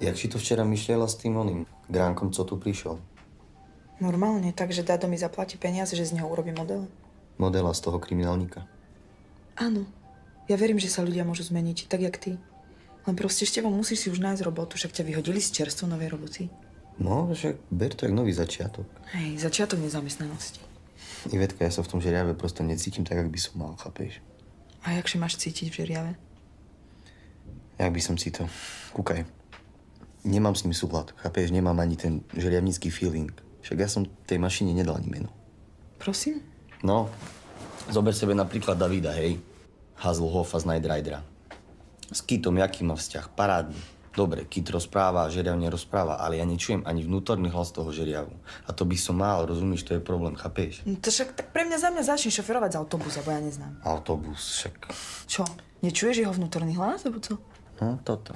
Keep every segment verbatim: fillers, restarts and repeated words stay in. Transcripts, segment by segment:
Jak si to včera myšľala s tým oným Gránkom, co tu prišiel? Normálne, takže Dado mi zaplatí peniaze, že z neho urobí model. Modela z toho kriminálnika. Áno. Ja verím, že sa ľudia môžu zmeniť, tak jak ty. Len proste ešte vám musíš si už nájsť robotu, však ťa vyhodili z čerstvo novej roboty. No, však ber to jak nový začiatok. Hej, začiatok nezamestnanosti. Ivetka, ja sa v tom žeriave prosto necítim tak, jak by som mal, chápeš? A jak si máš cítiť v žeriave? Jak by som si to... Kúkaj. Nemám s ním súhľad, chápeš? Nemám ani ten žeriavnický feeling. Však ja som tej mašine nedal ani meno. Prosím? No, zober sebe napríklad Davida, hej? Hazelhoffa z Knight Ridera. S Kitom jaký má vzťah? Parádny. Dobre, Kit rozpráva, žeriav nerozpráva, ale ja nečujem ani vnútorný hlas toho žeriavu. A to by som mal, rozumíš, to je problém, chápeš? No to však tak pre mňa za mňa začni šoferovať z autobusa, bo ja neznám. Autobus, však... Čo? Nečuješ jeho vnútorný hlas, alebo co? No, toto.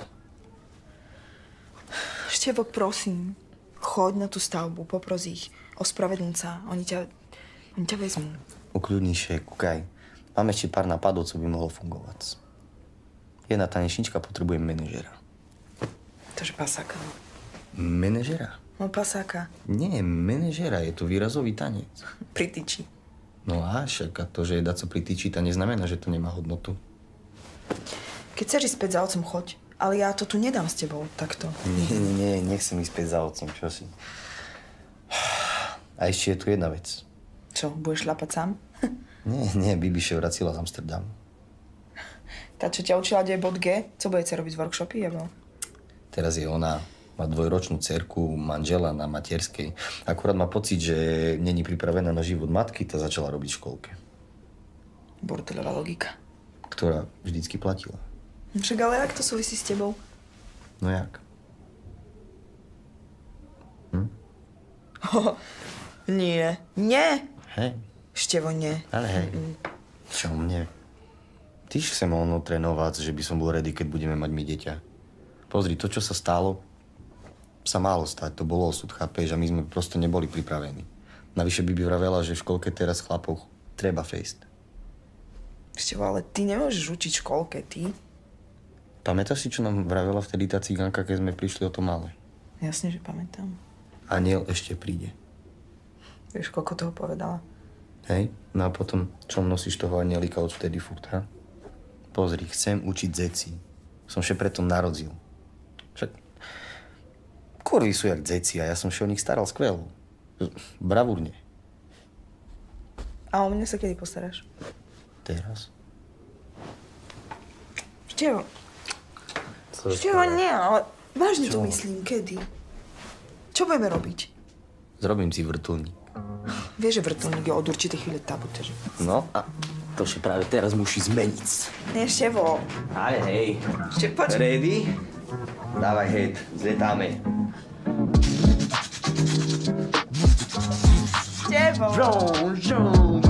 Števok, prosím, choď na tú stavbu, popros ich, ospravedlň sa, oni ťa, oni ťa vezmú. Ukľudnejšie, kúkaj. Mám ešte pár nápadov, co by mohlo fungovať. Jedna tanečnička potrebuje manažera. Tože pasáka. Manažera? No pasáka. Nie, manažera, je to výrazový tanec. Prityčí. No a však a to, že je daco prityčí, to neznamená, že to nemá hodnotu. Keď chceš ísť späť za otcom, choď. Ale ja to tu nedám s tebou, takto. Nie, nie, nie, nechcem ísť späť za otcom, čo si. A ešte je tu jedna vec. Čo, budeš šľapať sám? Nie, nie, Bibi sa vracila z Amsterdamu. Tá, čo ťa učila, kde je bod G? Co budete robiť z workshopy, alebo? Teraz je ona, má dvojročnú dcerku, manžela na materskej. Akurát má pocit, že není pripravená na život matky, tá začala robiť v školke. Bordelová logika. Ktorá vždycky platila. Však ale jak to súvisí s tebou? No jak? Hm? Oh, nie. Nie! Hej. Števo, nie. Ale hej. Čo mne? Ty sa mohol trénovať, že by som bol ready, keď budeme mať my dieťa. Pozri, to, čo sa stalo, sa málo stať. To bolo osud, chápeš? A my sme prosto neboli pripravení. Navyše by by vravela, že v školke teraz chlapov treba fejsť. Števo, ale ty nemôžeš učiť v školke, ty. Pamätáš si, čo nám vravela vtedy tá cigánka, keď sme prišli o to malé? Jasne, že pamätám. Aniel ešte príde. Vieš, koľko toho povedala? Hej? No a potom, čo nosíš toho anielika odvtedy furt, ha? Pozri, chcem učiť dzeci. Som še preto narodil. Však... Kurvy sú jak dzeci a ja som še o nich staral skvelo. Bravúrne. A o mňa sa kedy postaráš? Teraz. Števo. Števo, nie, ale vážne to myslím, kedy? Čo budeme robiť? Zrobím si vrtuľník. Vieš, že vrtuľník je od určitej chvíle tabu, teže. No a to še práve teraz musí zmeniť. Nie, Števo. Ale hej. Ešte poď. Ready? Dávaj head, zletáme. Števo. Žou, žou,